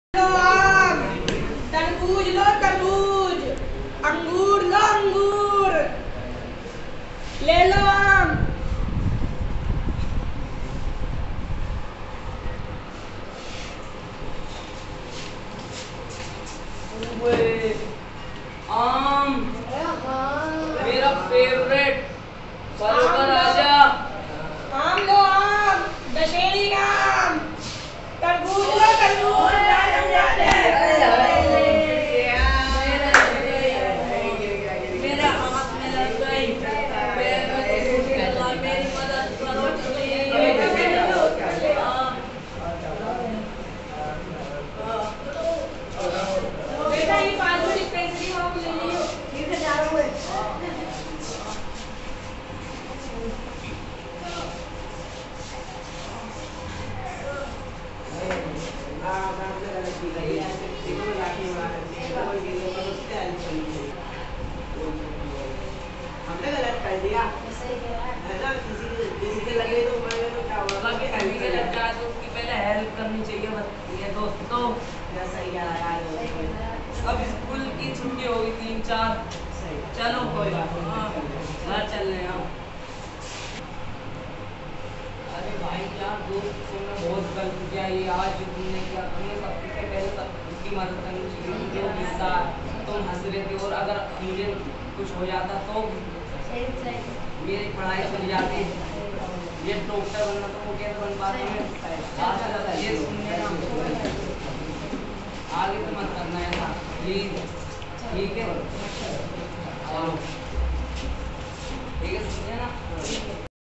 लो आम, तरबूज लो तरबूज, अंगूर लो अंगूर, ले लो आम। आम मेरा फेवरेट फलों का राजा। आम लो आम, दशहरी आम, तरबूज लो तरबूज, मेरे हाथ में लग गई, पैर में तो टूट गया, मेरी मदद करो बेटा ये फालतू डिस्पेंसरी में आप ले लियो, फिर से जा रहा हूँ। हमने गलत कर दिया है ना, किसी के लगे तो क्या होगा कि किसी के लग जाए तो उसकी पहले हेल्प करनी चाहिए। बस ये दोस्तों सही अब स्कूल की छुट्टी होगी 3-4, चलो कोई बात नहीं, घर चल रहे हैं। अरे भाई यार दोस्त से मैं बहुत गलत किया, ये आज जो तुमने किया, तुमने सबसे पहले सबकी मदद करनी चाहिए। जो गुस्सा तुम हंस रहे थे, और अगर मुझे कुछ हो जाता तो मेरी पढ़ाई बन जाती, ये डॉक्टर बनना तो वो कैसे बन पाते हैं। ये सुनने ना, आगे तो मत करना ऐसा प्लीज, ठीक है? चलो ठीक है, सुनिए ना।